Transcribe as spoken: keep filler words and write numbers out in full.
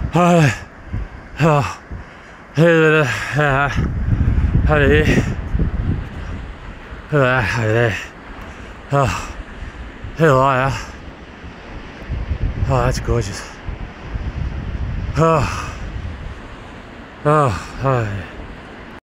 Oh, oh, hey, uh, hey, uh, hey, oh, hey, liar. Oh, that's gorgeous. Oh, oh, oh.